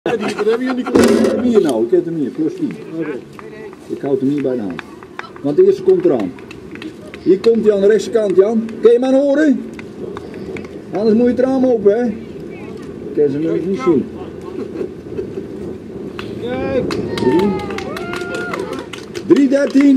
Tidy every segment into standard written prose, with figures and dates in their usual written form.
Wat hebben jullie hier nou? Ik heb hem hier, plus 10. Ik houd hem hier bij de hand. Want de eerste komt eraan. Hier komt hij aan de rechterkant, Jan. Kun je mij horen? Anders moet je het raam open, hè? Ik kan ze nu niet zien. Kijk! 3, 13.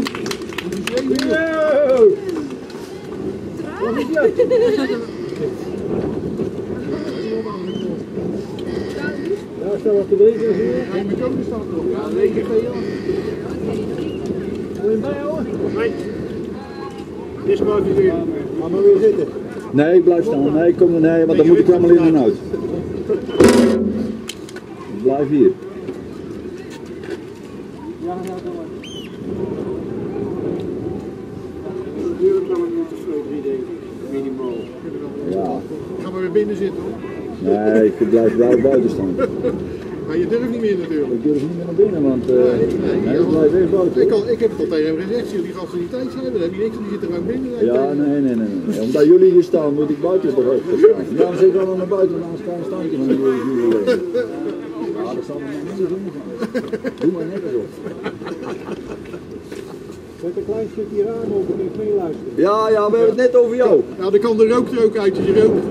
Daar staat wat te weten. Nee, mijn koning staat nog. Ja, 9 2. Wil je hem bijhouden? Nee. Disqualificeren. Ga maar weer zitten. Nee, ik blijf staan. Nee, kom er, nee, want dan moet ik allemaal in en uit. Ik blijf hier. Ja, nou dan maar. De deur kan een minuut of 2, 3 denk ik. Minimaal. Ja. Ga maar weer binnen zitten hoor. Nee, ik blijf daar buiten staan. Maar je durft niet meer natuurlijk. Ik durf niet meer naar binnen, want nee, ik blijf even buiten. Ik heb het al tegen hem gezegd, als jullie faciliteit zijn, dan heb je niks, die zitten er ook binnen. Ja, nee. Omdat jullie hier staan, moet ik buiten toch ook staan. Daarom zit ik al naar buiten, dan staan een standje van jullie leven. Ja, dat zal er nog niet zo doen. Doe maar net eens op. Zet een klein stukje raam open, kun je meeluisteren. Ja, we hebben het net over jou. Nou, dan kan de rook er ook uit als je rookt.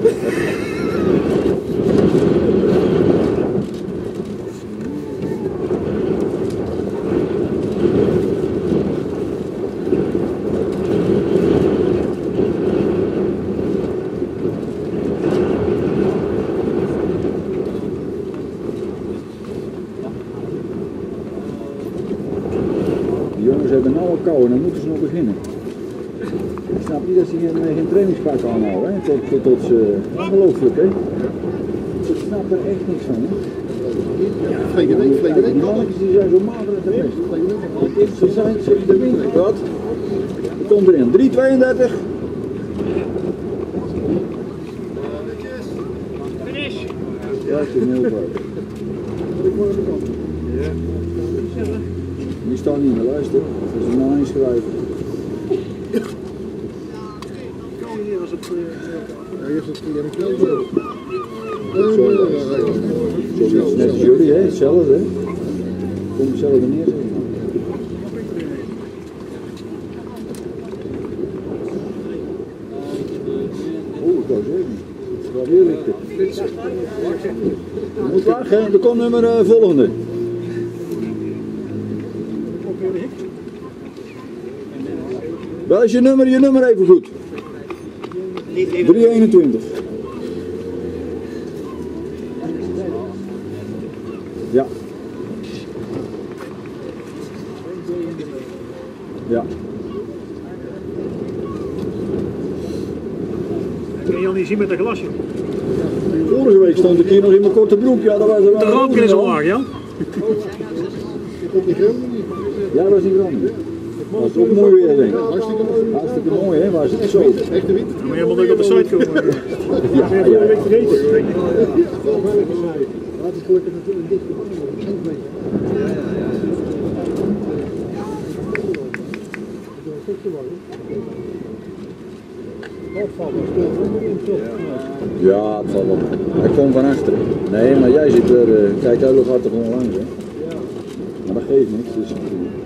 Die jongens hebben nou al kou en dan moeten ze nog beginnen. Ik snap niet dat ze geen trainingspak aanhouden, hè? Tot ze... Ongelooflijk, hè? Ik snap er echt niks van, hè? Verleden week. Die mannetjes die zijn zo mager als de rest. Ze zijn de wind. Wat? Er komt erin. 3,32. Ja, het is een heel fout. Die staan niet meer luisteren. Dat is een inschrijven. Hier was het. Ja, hier is het wel zo. Zoiets net als jullie, hè? Hetzelfde, hè? Kom hetzelfde neer, zeg maar. Oh, ik wou zeggen. Het is wel heel licht. Moet weg, hè? Er komt nummer volgende. Wel is je nummer even goed. 321. Ja. Ja. Kun je al niet zien met een glasje. Vorige week stond ik hier nog in mijn korte broek. Ja, dat was er De rook is al laag, ja? Ja, dat was niet Groningen. Dat was ook mooi weer, denk ik. Hartstikke mooi, hè? Waar zit het zo? Echte wind. Maar je moet ook op de site komen. Ja, Ben je vorige week vergeten? Laat het gelukkig natuurlijk dicht worden. Ja, het valt wel. Hij komt van achteren. Nee, maar jij zit er. Kijk, hij gaat er gewoon langs, hè? Maar dat geeft niks. Dus...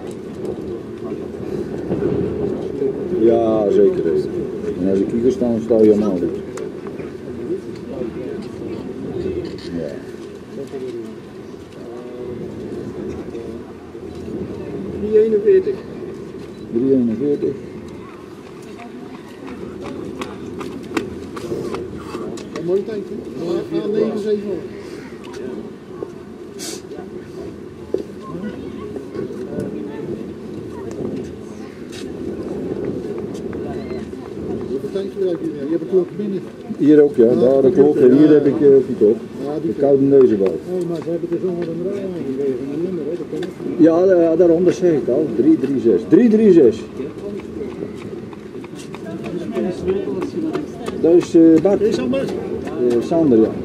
Ja, zeker. En als ik hier sta, dan sta je helemaal niet. Ja. Die 41. 341. Een mooi tijdje. A9, 7. Je hebt een klok binnen. Hier ook, ja. Daar de klok. En hier heb ik die klok. Ik houd hem deze buiten. Nee, maar ze hebben er zomaar een rij aangegeven. Een nummer, hè? Dat kan ook. Ja, daarom, dat zeg ik al. 336. 336. Dat is Bart. Is dat maar? Sander, ja.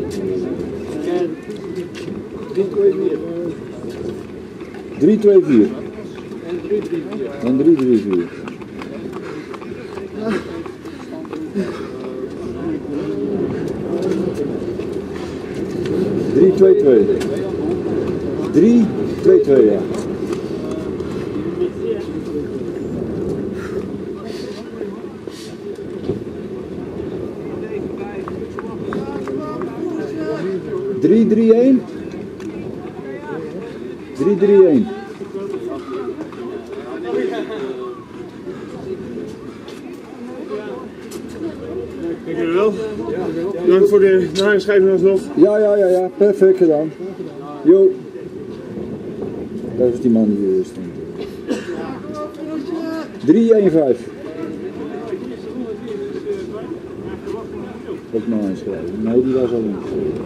324. En 334. Drie, twee, twee. 3, 2, 2, ja. Drie, 3, 1. 3, 3, 1. Dank jullie wel. Bedankt voor de nainschrijving alsnog. Ja, perfect gedaan. Jo. Dat is die man die stond. 3, 1, 5. Ook nou inschrijven. Nee, die was al ingeschreven.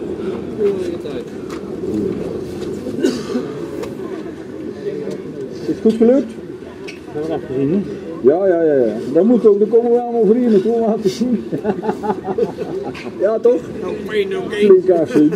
Is het goed gelukt? Dat hebben we afgezien, hè? Ja. Dat moet ook, dan komen we allemaal vrienden toe om aan te zien. Ja, toch? Flink afzien.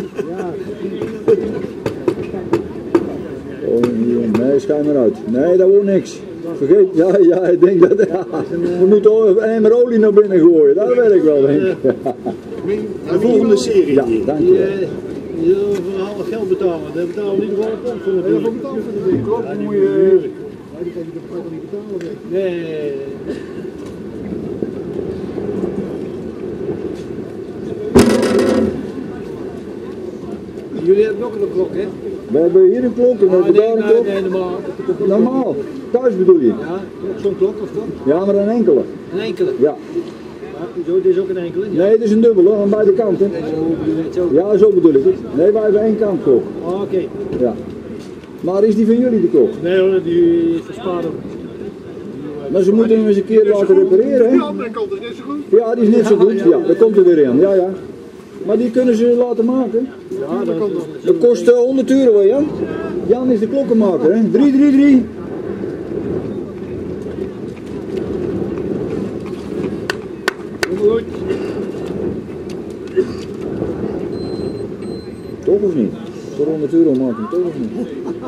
Oh, nee, schijn maar uit. Nee, dat wordt niks. Vergeet, ja, ik denk dat. Ja. We moeten een emmer olie naar binnen gooien, dat werkt wel, denk ik. De volgende serie. Ja, dankjewel. Je wil voor half geld betalen, dat betalen we niet gewoon op voor de ding. Klopt, dan moet je... Die kan je toch niet betalen? Nee. Jullie hebben ook een klok, hè? We hebben hier een klok en we hebben daar een klok. Nee, normaal. Normaal, thuis bedoel je? Ja, zo'n klok of toch? Ja, maar een enkele. Een enkele? Ja. Zo, dit is ook een enkele? Ja. Nee, het is een dubbele aan beide kanten. Ja, zo bedoel ik het. Nee, wij hebben één kant klok. Oh, oké. Ja. Maar is die van jullie de klok? Nee hoor, die is verspaard. Maar ze moeten hem eens een keer laten repareren, hè? De andere kant is net zo goed. Ja, die is net zo goed. Ja, daar komt er weer in. Ja. Maar die kunnen ze laten maken. Ja, dat komt nog. Dat kost 100 euro, Jan. Jan is de klokkenmaker, hè? 333. Goed. Toch of niet? Voor 100 euro maken, toch of niet?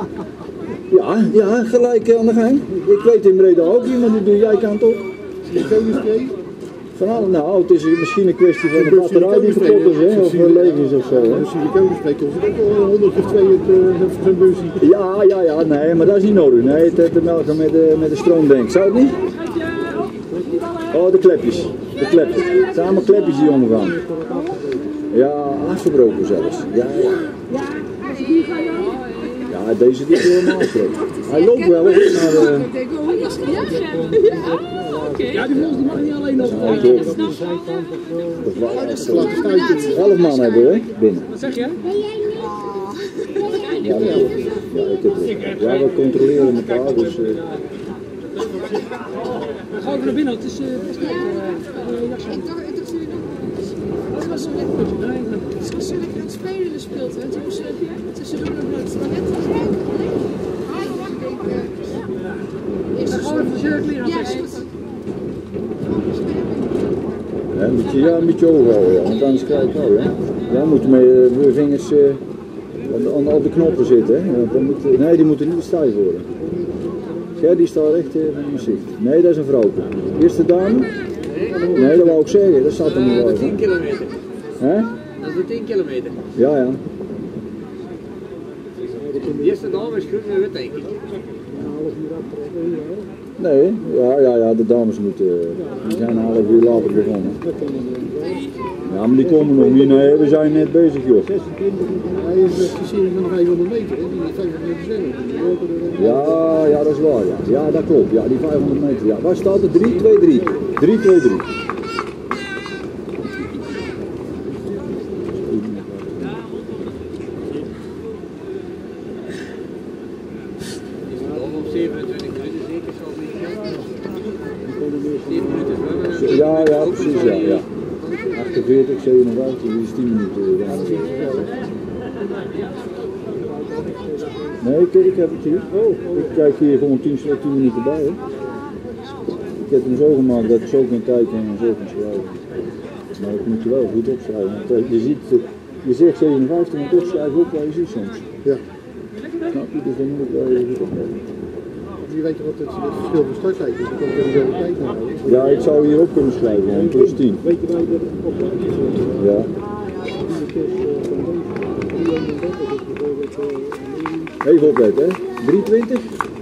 Ja, gelijk aan de gang. Ik weet in Breda ook iemand die doet, jij kan toch? Van alle, nou, het is misschien een kwestie van de batterij die kapot is, hè? Of leeg is of zo, hè? Als je de siliconespreek kost, dan ook wel 100 of 200 voor zo'n busje. Ja, nee, maar dat is niet nodig. Nee, het heeft te melken met de stroomdenk. Zou het niet? Oh, de klepjes. De kleppen. Het zijn allemaal klepjes die omgaan. Ja, afgebroken zelfs. Ja. Ja, deze die is helemaal afgebroken. Hij loopt wel, hoor. Maar, Ja, die volgens die mag niet alleen op. de 11 man hebben we, hè, binnen. Wat zeg je? Ja, we controleren elkaar, dus... Ga even naar binnen, het is... Het was zo lekker aan het spelen speelt. En toen moest ze tussendoor het toilet. Dan gaan we even de cirkel aan testen. Ja, een beetje overhouden, ja, want anders krijg ik nou, ja. Ja, moet met je vingers op de knoppen zitten, hè. Ja, dan moet, nee, die moeten niet stijf worden. Ja, die staat echt in mijn zicht. Nee, dat is een vrouw. Eerste dame? Nee, dat wou ik zeggen, dat staat er niet Dat uit. is 10 kilometer. Hè? Dat is 10 kilometer. Ja. De eerste dame is groen en wit, denk ik. Nee, ja, de dames moeten, die zijn een half uur later begonnen. Ja, maar die komen nog niet, nee, we zijn net bezig, joh. Hij is de serie van 500 meter, hè? Die 500 meter zwemmen. Ja, dat is waar, ja. Ja, dat klopt, ja, die 500 meter, ja. Waar staat het? 3-2-3. 3-2-3. Om 27 minuten zeker zal die 7 minuten zwemmen. Ja, precies, ja. 48, 57, die is 10 minuten. Nee, kijk, ik heb het hier. Ik kijk hier gewoon 10 minuten bij. Hè. Ik heb hem zo gemaakt dat ik zo kan kijken en zo kan schrijven. Maar dat moet je wel goed opschrijven. Want je zegt 57, maar toch schrijf ook waar je ziet soms. Ja. Snap je? Dus dan moet ik wel even goed opschrijven. Je weet toch wat het verschil van starttijd is, dan kan ik er zo de tijd naar houden. Ja, ik zou hier op kunnen schrijven, man. Plus 10. Weet je waar je op Ja. Even opletten, hè. 320.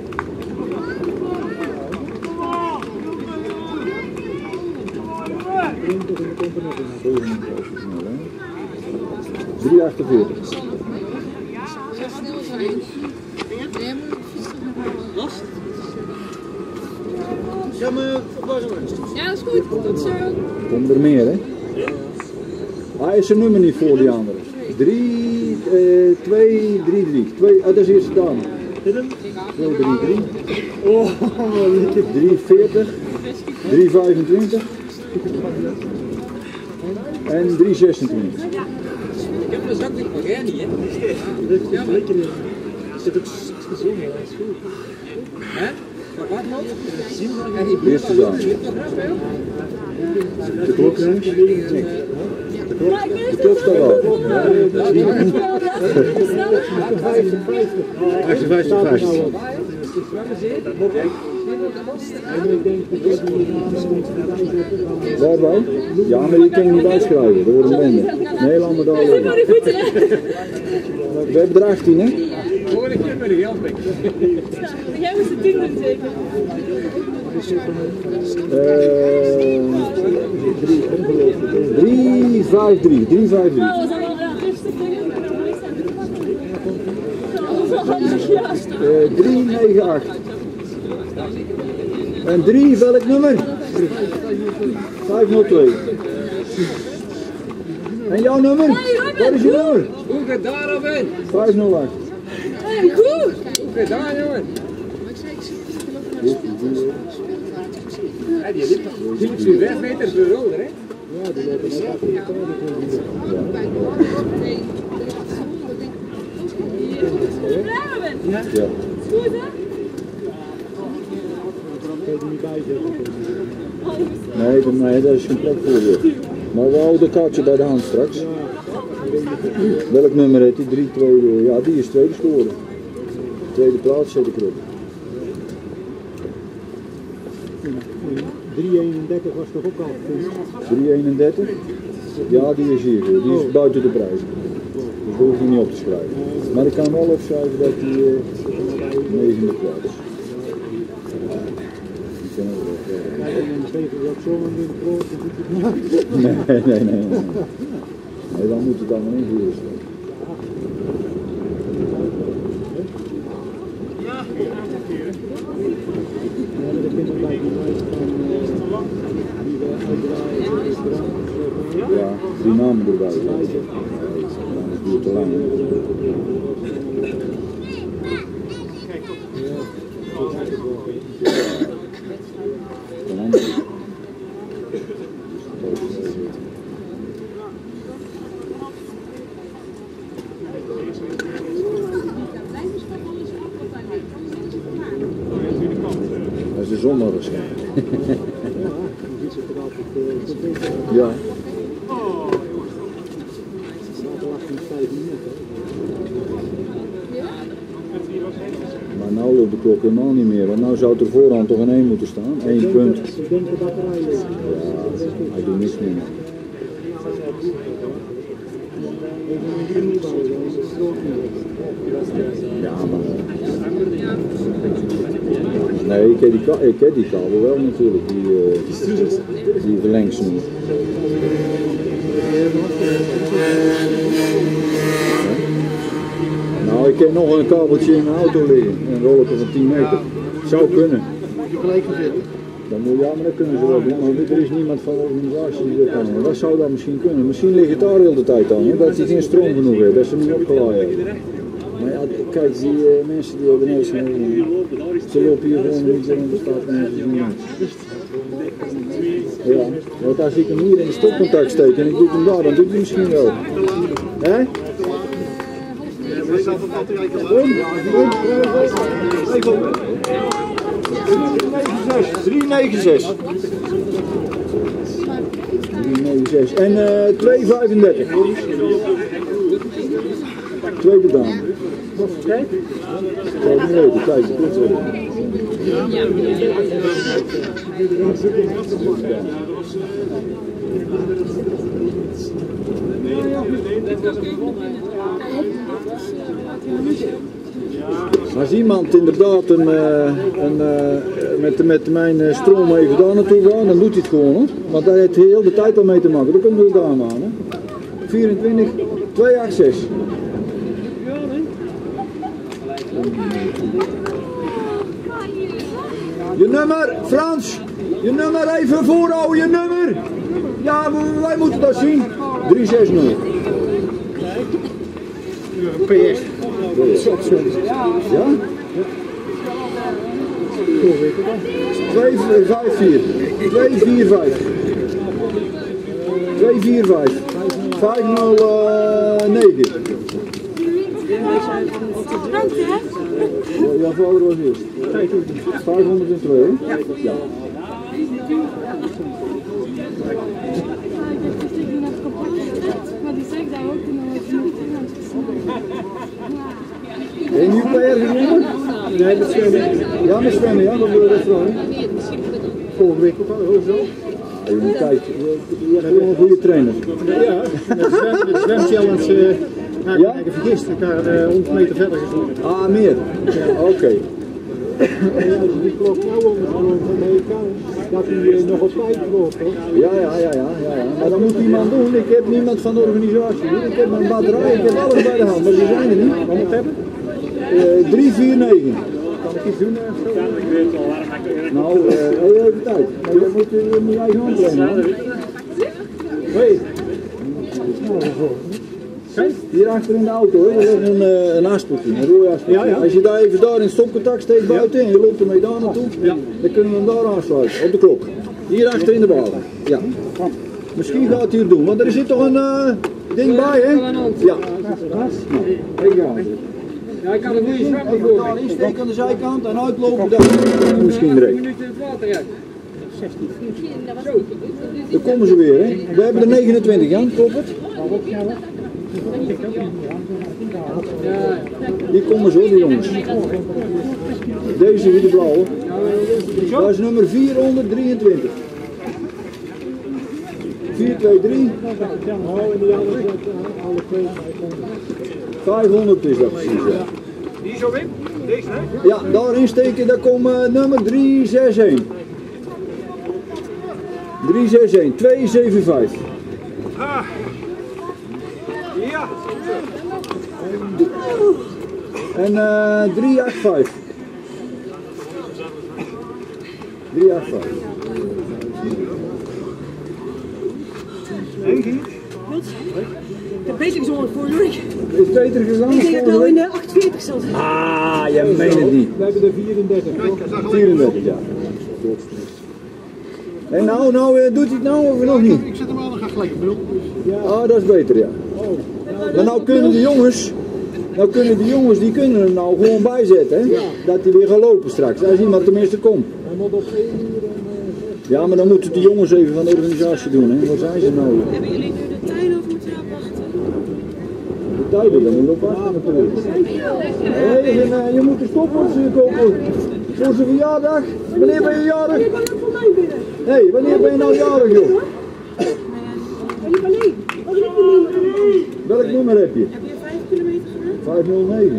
$3,48. Snel zijn. Nee, moet ik fietsen gaan halen. Ja, dat is goed. Tot zo. Komen er meer, hè? Hij is zijn nummer niet voor die andere. 3, 2, 3, 3. Dat is eerst gedaan. 2, 3, 3. 340. 325. En 326. Ik heb een zak niet van jij niet, hè? Ja, maar lekker. Zit ook gezond, dat is goed. Hè? Wat nog? En die Eerst gedaan. De klok, hè? De klok staat af. 58. Daarbij? Ja, maar die kan je niet uitschrijven, dat wordt een bende. Nee, laat me daar liggen. We hebben er 18, hè? hoor ik met de geld weg. Jij moest het 10 doen zeker? 353. 353. Nou, dat is allemaal rustig tegen. 398. En 3, welk nummer? 502. En jouw nummer? Wat is je nummer? Hoe gaat daar aan in? 508. Hey, goed! Hoe gaat daar, jongen? Die ligt zo'n 5 meter verrolder, hè? Ja, die lopen net achter elkaar. Ja. Goed, hè? Kun je er niet bij zetten. Nee, dat is geen plek voor je. Maar we houden het kaartje bij de hand straks. Welk nummer heeft die? 3, 2, ja, die is tweede scoren. Tweede plaats zet ik erop. 331 was toch ook al? 331? Ja, die is hier. Die is buiten de prijs. Dus dat hoef je niet op te schrijven. Maar ik kan wel opschrijven dat die negende plaats. Die kan ook wel. Kijk, en dan geven we ook zo aan de grote. Nee. Nee, dan moet het allemaal invoeren staan. Ja, die namen erbij. Anders duurt het te lang. Dat is de zondag waarschijnlijk. Ja. Maar nou loopt de klok helemaal niet meer, want nou zou er voorhand toch een 1 moeten staan. 1 punt. Ja, hij doet niks meer. Ja, maar... Nee, ik ken die kabel wel natuurlijk, die verlengsnoer. Nou, ik ken nog een kabeltje in mijn auto liggen, een rolletje van 10 meter. Zou kunnen. Dan moet, ja, maar dat kunnen ze wel doen, maar er is niemand van de organisatie die dat kan. Dat zou dan misschien kunnen. Misschien ligt het daar heel de tijd aan, dat hij geen stroom genoeg heeft, dat ze niet opgeladen hebben. Maar ja, kijk, die mensen die hebben niks meer. Ze lopen hier gewoon niet en er staat mensen die niet. Ja, want als ik hem hier in de stopcontact steek en ik doe hem daar, dan doet hij misschien wel. Hè? 396. 396. En 235. Tweede dame. Kijk. Kijk, niet weten. Kijk, de klopt wel. Als iemand inderdaad met mijn stroom even daar naartoe gaat, dan doet hij het gewoon. Hè? Want daar heeft hij heel de tijd al mee te maken. Dan komt er daar aan. Hè? 24, 286. Je nummer, Frans! Je nummer even voorhouden, je nummer! Ja, wij moeten dat zien. 360. PS. Ja? 254. 245. 245. 509. Ja, vader was eerst. 502. Ja. En nu per genomen? Nee, met zwemmen. Ja, met zwemmen, ja, dat wil ik wel. Volgende week ook al, zo. Je moet kijken, je hebt gewoon een goede trainer. Ja, met zwemchallenge ga ik Ja? me vergist. Ik ga 100 meter verder gezongen. Ah, meer? Ja. Oké. Die klok nou gewoon van de kant dat hij nog op tijd loopt, hoor. Ja. Maar dat moet iemand doen. Ik heb niemand van de organisatie. Ik heb een batterij, ik heb alles bij de hand, maar die zijn er niet. Wat moet hebben? 349. Kan ik iets doen? Nou, even tijd. Maar je moet je eigen hand trainen. Hé. Hier achter in de auto, hoor. Dat is een aspertje, een rode aspertje. Ja. Als je daar even daar in het stopcontact steekt buiten en je loopt ermee daar naartoe, dan kunnen we hem daar aansluiten, op de klok. Hier achter in de bal. Ja. Misschien gaat hij het doen, want er zit toch een ding bij, hè? Ja. Nou, ik ga. Ja, ik kan een goede zwemmen Even daar insteken aan de zijkant en uitlopen dan misschien direct. minuten het water uit. Dan komen ze weer, hè? We hebben er 29, Jan, klopt het? Die komen zo, die jongens. Deze hier, de blauwe. Dat is nummer 423. 423. 500 is dat precies, ja. Die zo in? Deze, hè? Ja, daarin steken, daar komt nummer 361. 361, 275. Ja. En 385. 385. Ik heb beter gezongen vorige week. Is het beter gegaan? Ik denk dat ik nou in de 48 zat. Ah, je meent het niet. We hebben er 34. 34, ja. En nou, doet hij het nou of nog niet? Ik zet hem aan, dan ga ik gelijk op nul. Ah, dat is beter, ja. Maar nou kunnen de jongens, die kunnen hem nou gewoon bijzetten, hè? Dat hij weer gaat lopen straks, als iemand tenminste komt. Hij moet op 1 uur en Ja, maar dan moeten de jongens even van de organisatie doen, hè? Waar zijn ze nou? Hebben jullie nu de tijden of moeten we afwachten? De tijden, dan moet je op wachten natuurlijk. Hey, je moet de stopwatch kopen voor zijn verjaardag. Wanneer ben je jarig? Ik ben ook voor mij binnen. Hé, wanneer ben je nou jarig, joh? Nee, wat is het niet? Welk nummer heb je? Heb je 5 kilometer gedaan? 509.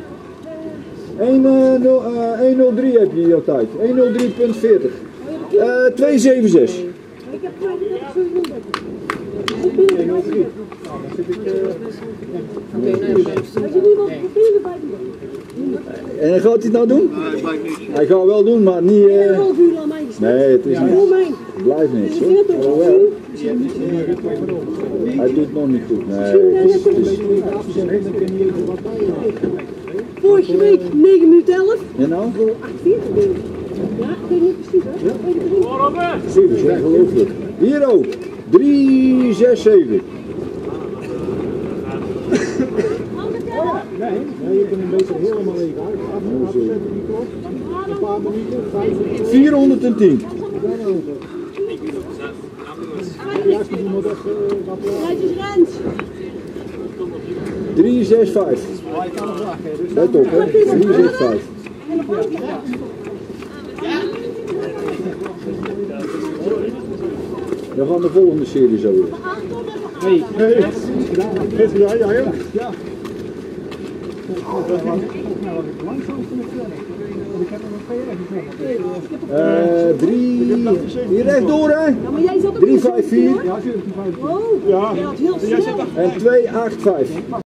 103 heb je in jouw tijd. 103.40. 276. Ik heb 37. Ik ben er nog niet. Als je niet wat binnen erbij doet. En gaat hij het nou doen? Hij gaat wel doen, maar niet... Een half uur aan mij gestaan. Nee, het is niet. Voor mij. Het blijft niks, Ik hoor. vind het toch Alhoewel, wel. hij doet het nog niet goed. Nee, het is... Vorige week 9 minuten 11. En nou? Voor 48 denk ik. Ja, ik weet niet precies hoor. Precies, ongelooflijk. Hier ook. 367. Nee, je kunt hem beter helemaal leeg uit. Afzetten die klok. Een paar minuten, 5 uur. 410. Ja, als je die moet even wat Rijtjes Rens. 365. Let op, hè. 365. Dan gaan de volgende serie zo weer. ja. Hier rechtdoor hè? Ja, maar jij zat ook 354 Oh, ja, het heel snel. en 285.